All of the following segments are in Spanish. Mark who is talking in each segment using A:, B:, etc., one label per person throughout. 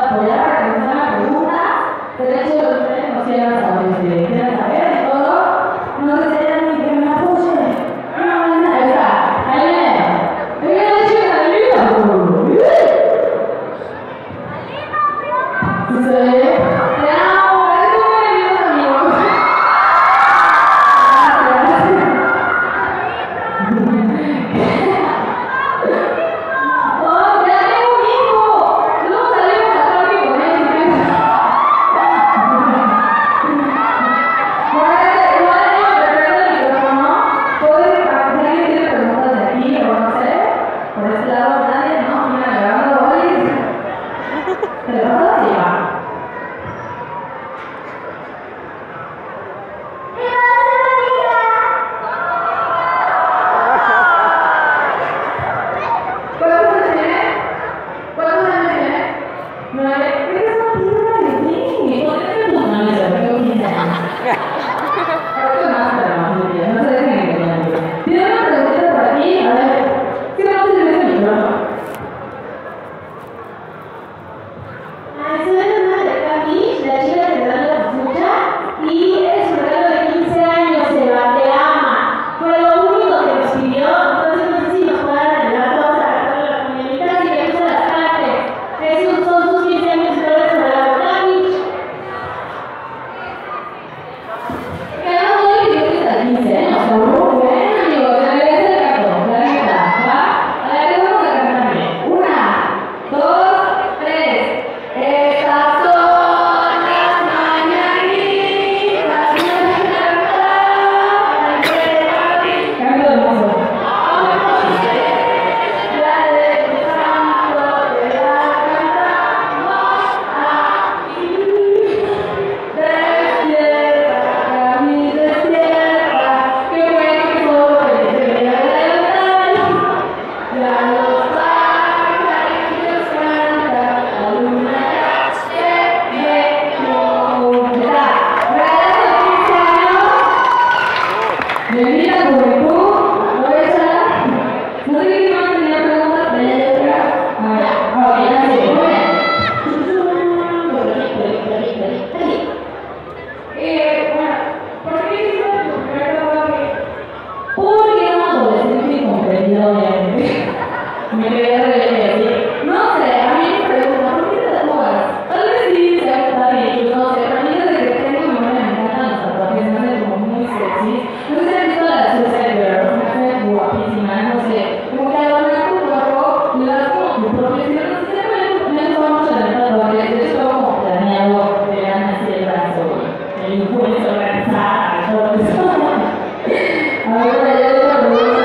A: apoyar para que nos hagan preguntas. Sería chido que ustedes nos quieran saber de todo. No sé si hay alguien que me apoye. Ahí está. Ahí viene. Ahí viene la chica del libro. Sí, se ve. Te amo. Es un buen libro, amigos. ¡Oh, ya tengo un hijo! Luego salimos a party con él. Igual tengo que perder el micrófono. Puede que alguien tiene preguntas de aquí o no sé. Por este lado nadie, ¿no? Mira, grabando hoy. ¿Te lo vas a llevar? ¿Cuántos años tiene? ¿Cuántos años tiene? 9. Eres una piedra de ti. ¿Por qué te tus 9? Tengo 15 años. Ahora que más, pero no sé qué. No sé de qué me quedan. Tiene una preguntita por aquí. A ver. ¿Qué no se ve ese micrófono? Soy la hermana de Cami, la chica que te da la escucha. Y es un regalo de 15 años, Eva. Te ama. Fue lo único que nos pidió. Entonces no sé si nos pueden arreglar todos a la comunidad y que usen las partes. Esos son sus 15 años de regalo de Cami. Que no doy que yo que está 15 años. Seguro. Bueno, amigos, se merece el gato. La neta. ¿Va? A ver, vamos a cantar bien. 1, 2, 3. Estas son las mañanitas de Navidad. Cambio de mozo. La de Santo te la cantamos aquí. Despierta, Cami, despierta. Qué bueno que solo te voy a levantar. Ya los pájaros cantan, la luna ya se metió. Ya, gracias, 15 años. Bienvenida a la juventud. Aprovecha. No sé quién más tenía preguntas, pero ya llega. Ah, ya. Ok, ya sí. Muy bien. Bueno, ¿por qué hiciste tu primer tatuaje? Porque era un adolescente incomprendido, obviamente. Me quedé rebelde así. No sé, a mí me preguntan, ¿por qué te tatúas? Tal vez sí sea que está bien, yo no sé, pero a mí desde que tengo memoria me encantan los tatuajes, me hacen como muy sexy. No sé si han visto la de Suicide Girl, me hacen guapísima, no sé. Como que adornar tu cuerpo le das como tu propio estilo. No sé, me gusta mucho el tatuaje, de hecho tengo como planeado que vean así el brazo, el impulso, organizar, todo eso. A ver, ya le digo la pregunta.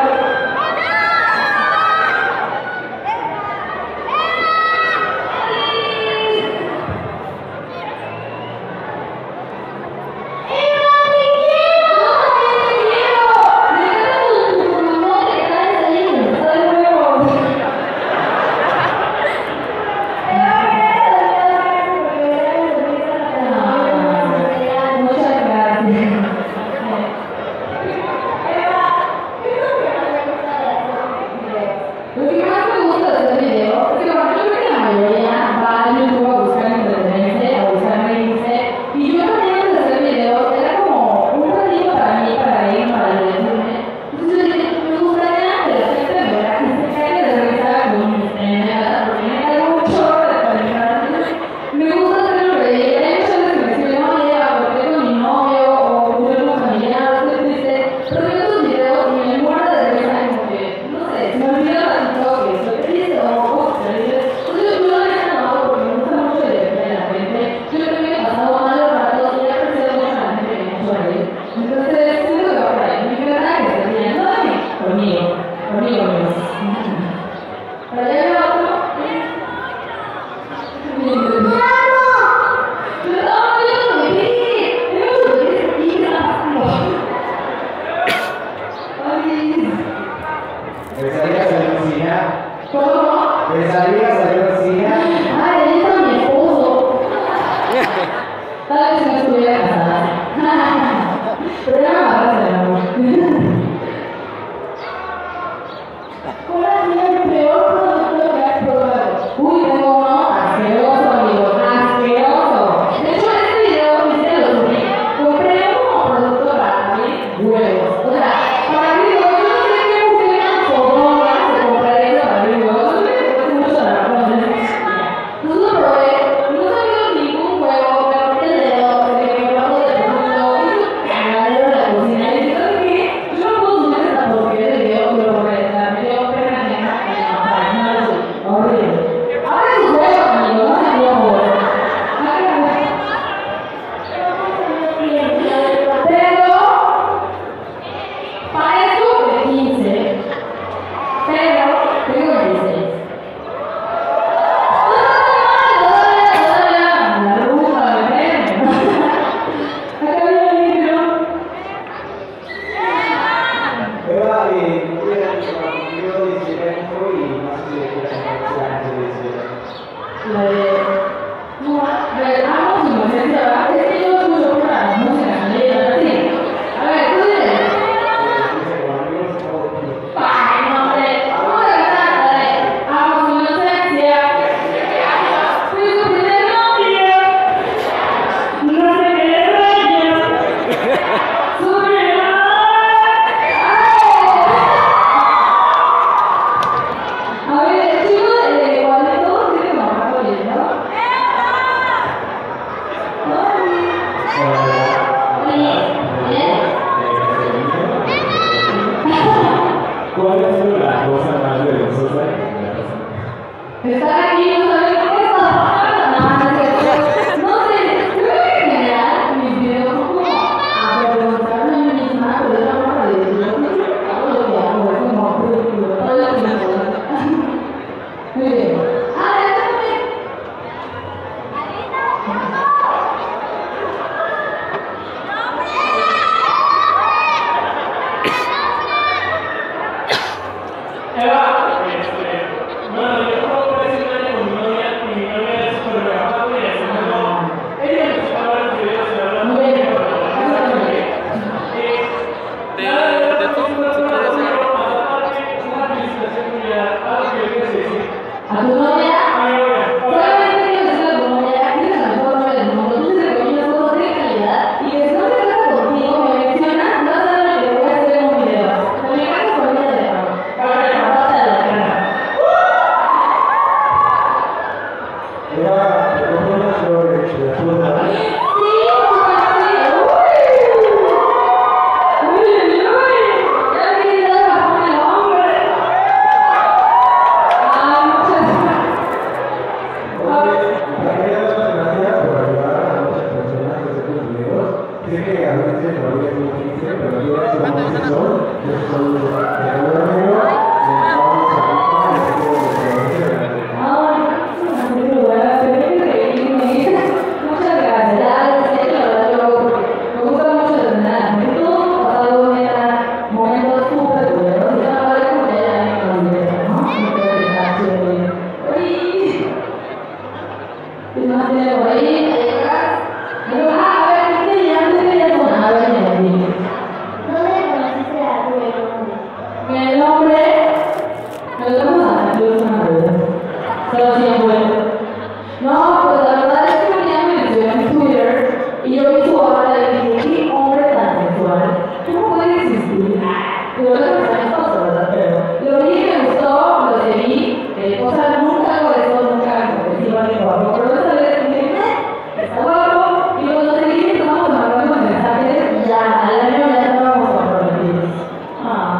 A: Lo que más me gusta de este video es que, bueno, yo creo que la mayoría va a YouTube a buscar entretenerse, a buscar reírse. Y yo también antes de hacer videos era como un ratito para mí, para reír, para divertirme. Entonces yo dije, me gustaría que la gente me vea y se caiga de risa con mis trenadas, porque me cae mucho de conectar. Entonces me gusta hacerlo reír. Hay muchas veces que me escriben, oye, ¿por qué con mi novio? O con mi familiar, estoy triste. Pero veo tus videos y me muero de risa, como que, no sé, se me olvida ratito que estoy triste o feliz. Entonces yo la neta no hago porque me gusta mucho divertir a la gente. Yo creo que me he pasado malos ratos y he apreciado mucho a la gente que me ha hecho reír. Entonces siento que va por ahí. Mi verdad que se ríen, no de mí, conmigo, amigos. Para allá veo otro.
B: ¿Pensarías salir al cine?
A: ¿Cómo?
B: ¿Pensarías salir al cine?
A: Ay, ahí está mi esposo. Tal vez si no estuviera casada. Pero ya me agarras el amor. ¿Cuál ha sido el peor producto que has probado? Uy, tengo uno asqueroso. Estar aquí no saber qué está pasando, nada, no sé, creo que en general mis videos son como a preguntarme a mí misma, pero es la forma de decirlo, todo lo que hago es como todo lo que me muy bien. Ah, ya también.
C: Eva, bueno, yo juego por ese año con mi novia y mi novia es súper amable y así como ella me está hablando de videos y hablando de
D: todo, si quieres.
C: una felicitación tuya, algo que le quieras decir.
A: ¿A tu novia?
C: A mi novia.
A: Solamente quiero decirle a tu novia que tienes la mejor novia del mundo, tú te recomiendas todo de calidad y que si no te casas contigo, me mencionas, vas a ver lo que voy a hacer en un video. Me casas con ella de pago. Para que la pata de la cara.
B: Eva, te pongo unas flores, te las puedo dar.
A: Sí, uy, ya me quedé dando la forma del hombre. Ay, muchas gracias.
B: Oye, quería dar las gracias por ayudar a muchas personas que hacen tus videos. Sé que a veces no es muy difícil, pero yo soy un asesor, yo soy el amigo,
A: Ay, muy buena, pero hay que reírme. Muchas gracias. Ya, sé que la verdad yo me gusta mucho tener a la gente. Todos hemos pasado momentos súper buenos. Y la verdad como que ya me olvidé, ¿no? Me quedo de cacho. ¡Uy! ¿Qué más tiene por ahí? Pero, a ver, ¿qué te llamas? ¿Qué te llamas? A ver, dime.
E: ¿Dónde conociste a Rubén?
A: El nombre, nos vamos a la luz una vez. Pero siempre. No, pues la verdad es que un día me mencionó en Twitter y yo vi su obra y dije, qué hombre tan sensual. ¿Cómo puede existir? Pero lo que está en cosa, ¿verdad? Pero lo vi y me gustó, lo seguí. O sea, nunca hago eso, nunca me sigo a mi guapo. Pero esta vez dije, está guapo. Y cuando seguí, empezamos a mandar los mensajes y ya, al año ya estábamos comprometidos. Ah.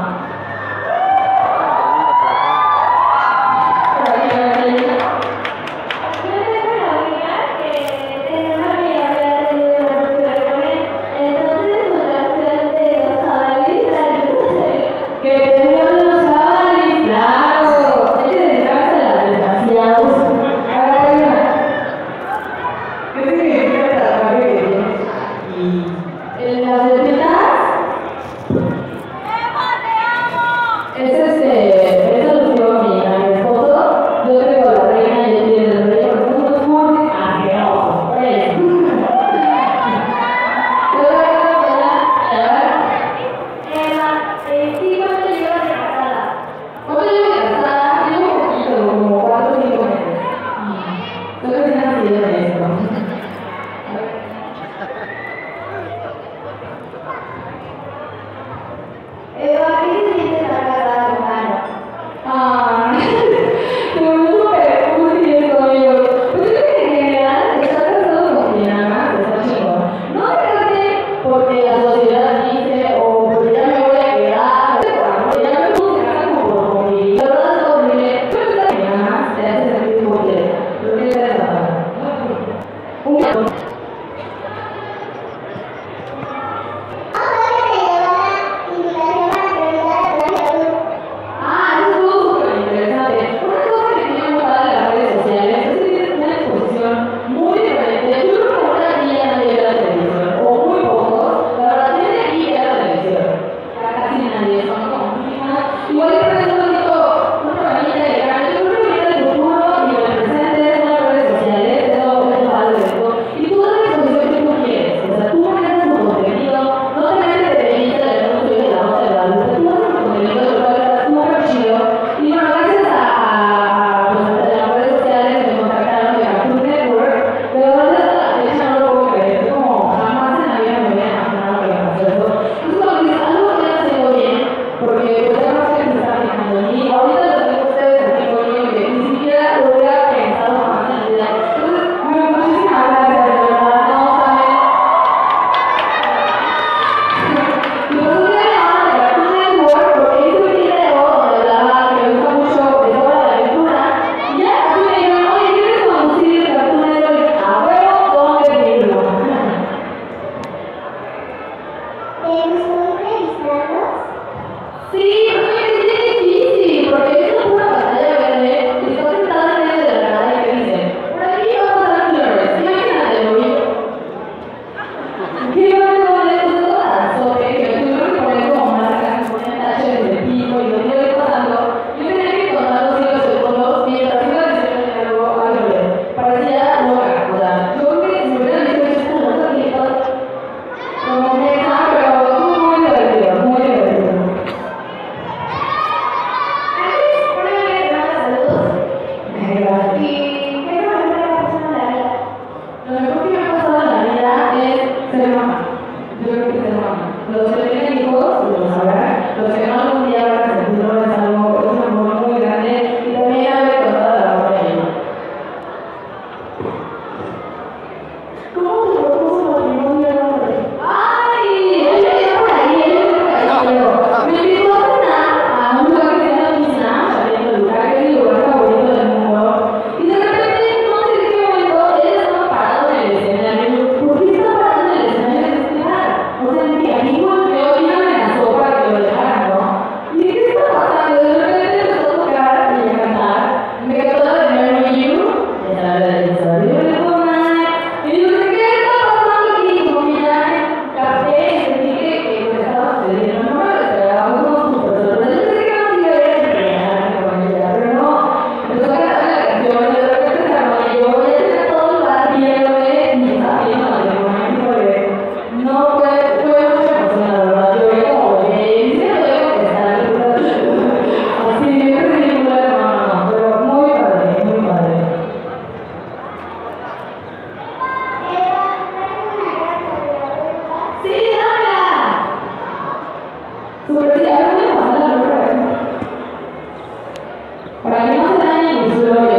A: para que no se dañe mi suelo